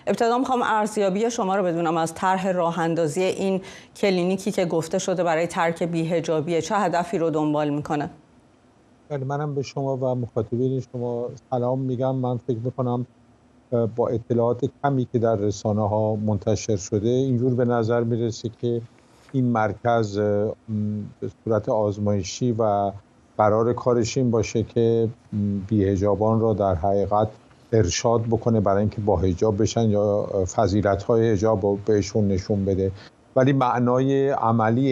ابتدا میخوام ارزیابی شما رو بدونم از طرح راه اندازی این کلینیکی که گفته شده برای ترک بی‌حجابی، چه هدفی رو دنبال میکنه؟ بله، منم به شما و مخاطبین شما سلام میگم. من فکر میکنم با اطلاعات کمی که در رسانه ها منتشر شده اینجور به نظر میرسه که این مرکز به صورت آزمایشی و قرار کارش این باشه که بی‌حجابان را در حقیقت ارشاد بکنه برای اینکه با حجاب بشن یا فضیلت‌های حجاب رو بهشون نشون بده. ولی معنای عملی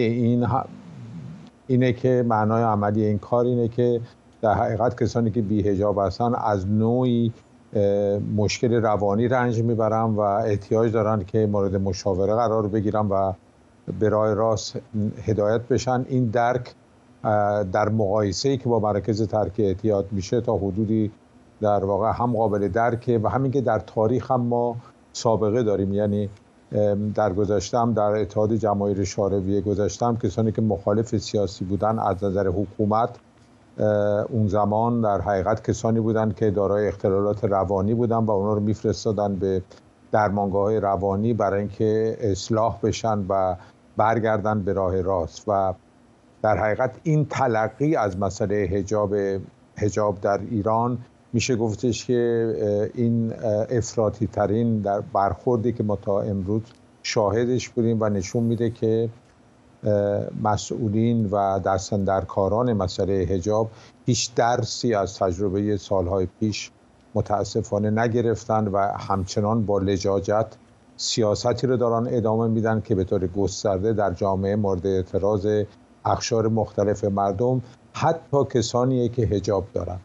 اینه که معنای عملی این کار اینه که در حقیقت کسانی که بی‌حجاب هستن از نوعی مشکل روانی رنج میبرن و احتیاج دارن که مورد مشاوره قرار بگیرن و به راه راست هدایت بشن. این درک در مقایسه‌ای که با مراکز ترک اعتیاد میشه تا حدودی در واقع هم قابل درکه و همین که در تاریخ هم ما سابقه داریم. یعنی در گذشته در اتحاد جماهیر شوروی گذشته کسانی که مخالف سیاسی بودن از نظر حکومت اون زمان در حقیقت کسانی بودند که دارای اختلالات روانی بودن و اونا رو میفرستادن به درمانگاه‌های روانی برای اینکه اصلاح بشن و برگردن به راه راست. و در حقیقت این تلقی از مسئله حجاب در ایران میشه گفتش که این افراطی ترین در برخوردی که ما تا امروز شاهدش بودیم و نشون میده که مسئولین و دستاندرکاران مسئله حجاب هیچ درسی از تجربه سالهای پیش متاسفانه نگرفتن و همچنان با لجاجت سیاستی رو دارن ادامه میدن که به طور گسترده در جامعه مورد اعتراض اقشار مختلف مردم، حتی کسانیه که حجاب دارن.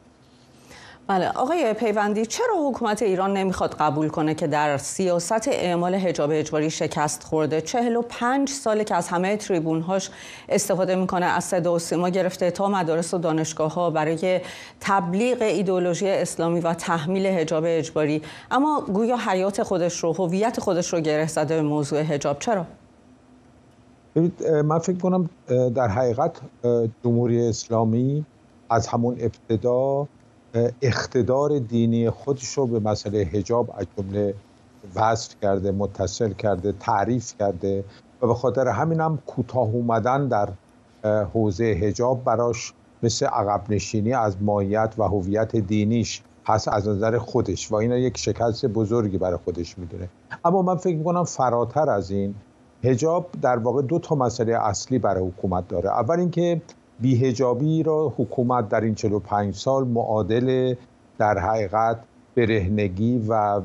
بله آقای پیوندی، چرا حکومت ایران نمیخواد قبول کنه که در سیاست اعمال حجاب اجباری شکست خورده؟ 45 ساله که از همه تریبون‌هاش استفاده میکنه، از صدا و سیما گرفته تا مدارس و دانشگاه‌ها برای تبلیغ ایدئولوژی اسلامی و تحمیل حجاب اجباری، اما گویا حیات خودش رو، هویت خودش رو گره زده به موضوع حجاب. چرا؟ من فکر کنم در حقیقت جمهوری اسلامی از همون ابتدا اقتدار دینی خودش رو به مسئله حجاب از جمله وصف کرده، متصل کرده، تعریف کرده و به خاطر همین هم کوتاه اومدن در حوزه حجاب براش مثل عقب نشینی از ماهیت و هویت دینیش هست از نظر خودش و اینا یک شکست بزرگی برای خودش میدونه. اما من فکر میکنم فراتر از این، حجاب در واقع دو تا مسئله اصلی برای حکومت داره. اول اینکه بی‌حجابی را حکومت در این 45 سال معادل در حقیقت برهنگی و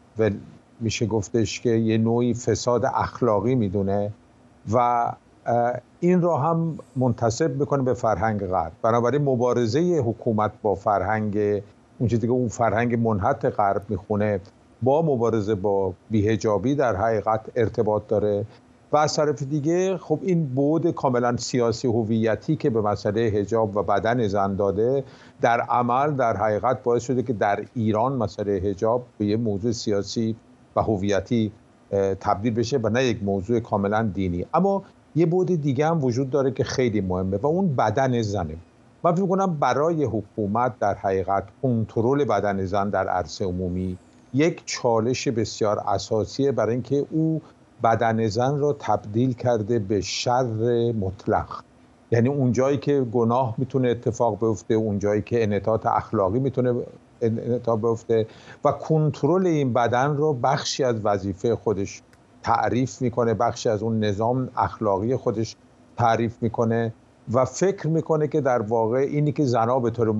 میشه گفتش که یه نوعی فساد اخلاقی میدونه و این را هم منتسب میکنه به فرهنگ غرب. بنابراین مبارزه حکومت با فرهنگ اون چیزی که اون فرهنگ منحط غرب میخونه با مبارزه با بی‌حجابی در حقیقت ارتباط داره. و از طرف دیگه خب این بعد کاملا سیاسی هویتی که به مسئله حجاب و بدن زن داده در عمل در حقیقت باعث شده که در ایران مسئله حجاب به یه موضوع سیاسی و هویتی تبدیل بشه و نه یک موضوع کاملا دینی. اما یه بعد دیگه هم وجود داره که خیلی مهمه و اون بدن زنه. من فکر کنم برای حکومت در حقیقت کنترل بدن زن در عرصه عمومی یک چالش بسیار اساسیه برای اینکه او بدن زن را تبدیل کرده به شر مطلق. یعنی اون جایی که گناه میتونه اتفاق بیفته، اون جایی که انحطاط اخلاقی میتونه اتفاق بیفته و کنترل این بدن رو بخشی از وظیفه خودش تعریف میکنه، بخشی از اون نظام اخلاقی خودش تعریف میکنه و فکر میکنه که در واقع اینی که زنها به طور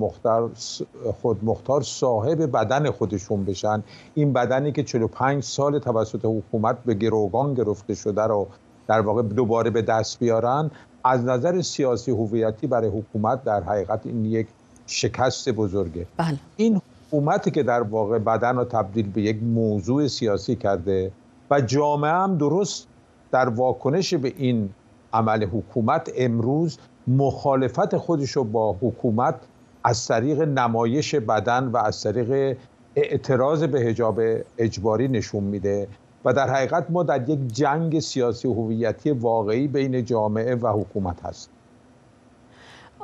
خودمختار صاحب بدن خودشون بشن، این بدنی که 45 سال توسط حکومت به گروگان گرفته شده رو در واقع دوباره به دست بیارن، از نظر سیاسی هویتی برای حکومت در حقیقت این یک شکست بزرگه. بله. این حکومتی که در واقع بدن رو تبدیل به یک موضوع سیاسی کرده و جامعه هم درست در واکنش به این عمل حکومت امروز مخالفت خودش رو با حکومت از طریق نمایش بدن و از طریق اعتراض به حجاب اجباری نشون میده و در حقیقت ما در یک جنگ سیاسی هویتی واقعی بین جامعه و حکومت هست.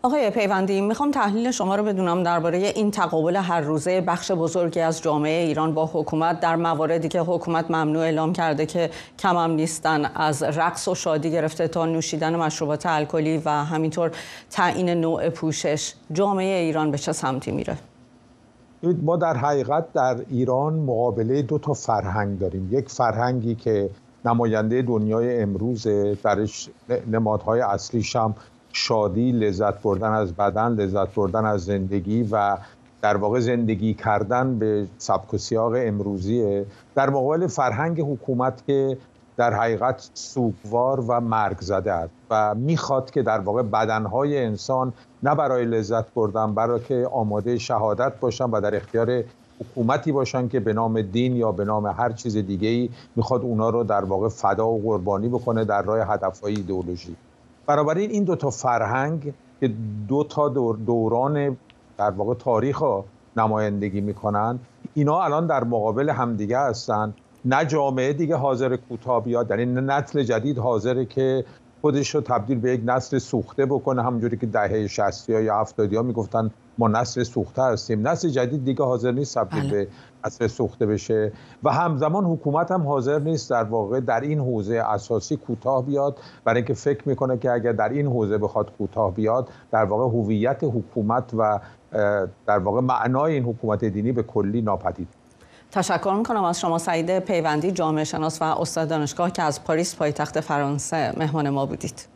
آقای پیوندی، میخوام تحلیل شما رو بدونم درباره این تقابل هر روزه بخش بزرگی از جامعه ایران با حکومت در مواردی که حکومت ممنوع اعلام کرده که کم هم نیستن، از رقص و شادی گرفته تا نوشیدن مشروبات الکلی و همینطور تعیین نوع پوشش. جامعه ایران به چه سمتی میره؟ ما در حقیقت در ایران مقابله دو تا فرهنگ داریم. یک فرهنگی که نماینده دنیای امروز، درش نمادهای اصلیش هم شادی، لذت بردن از بدن، لذت بردن از زندگی و در واقع زندگی کردن به سبک و سیاق امروزیه، در مقابل فرهنگ حکومت که در حقیقت سوگوار و مرگ زده است و میخواد که در واقع بدنهای انسان نه برای لذت بردن، برای که آماده شهادت باشن و در اختیار حکومتی باشن که به نام دین یا به نام هر چیز دیگه‌ای میخواد اونا رو در واقع فدا و قربانی بکنه در راه هدفهای ایدئولوژی. بنابراین این دو تا فرهنگ که دو تا دوران در واقع تاریخ رو نمایندگی میکنن، اینا الان در مقابل همدیگه هستن. نه جامعه دیگه حاضر کوتاه بیاد، یعنی نسل جدید حاضره که خودش رو تبدیل به یک نسل سوخته بکنه، همونجوری که دهه 60 یا 70 ها میگفتن ما نسل سوخته هستیم. نسل جدید دیگه حاضر نیست تبدیل به نسل سوخته بشه و همزمان حکومت هم حاضر نیست در واقع در این حوزه اساسی کوتاه بیاد، برای اینکه فکر میکنه که اگر در این حوزه بخواد کوتاه بیاد، در واقع هویت حکومت و در واقع معنای این حکومت دینی به کلی ناپدید. تشکر میکنم از شما سعید پیوندی، جامعه شناس و استاد دانشگاه که از پاریس پایتخت فرانسه مهمان ما بودید.